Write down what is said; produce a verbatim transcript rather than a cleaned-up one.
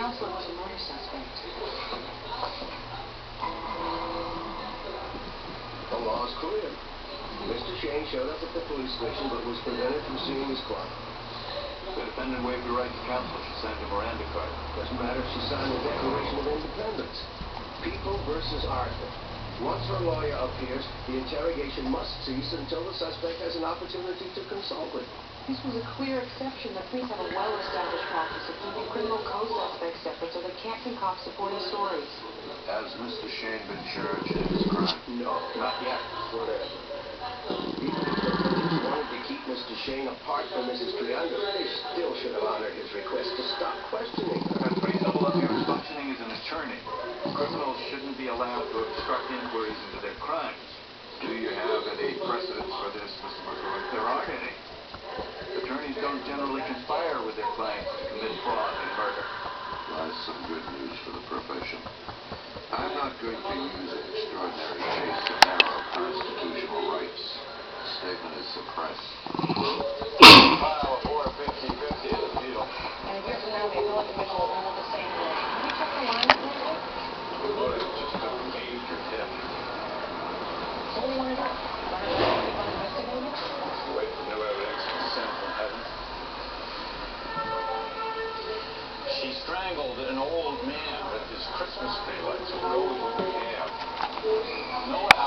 counselor was a murder suspect. The law is clear. Mister Shane showed up at the police station but was prevented from seeing his client. The defendant waived her right to counsel. She signed a Miranda card. Doesn't matter if she signed the Declaration of Independence. People versus Arthur. Once her lawyer appears, the interrogation must cease until the suspect has an opportunity to consult with him. This was a clear exception. The police have a well-established practice of keeping criminal co-suspects separate so they can't concoct supporting stories. Has Mister Shane been charged in this crime? No, not yet. Whatever. Even if the police wanted to keep Mister Shane apart from Missus Triangle, they still should have honored his request to stop questioning her. As reasonable as you're functioning as an attorney, criminals shouldn't be allowed to obstruct inquiries into their crimes. Do you have any precedents for this, Mister McCoy? There aren't any. Attorneys don't generally conspire with their clients to commit fraud and murder. That's some good news for the profession. I'm not going to use an extraordinary case to narrow constitutional rights. The statement is suppressed. File a four fifty fifty in the field. And a year from now, the appellate division will rule the same way. Have you checked the line lately? The motive just took a major hit. So what do you want to do? Run it down and keep on investigating? Wait for new evidence to descend from heaven. She strangled an old man with his Christmas tree lights. Who knows what we have? No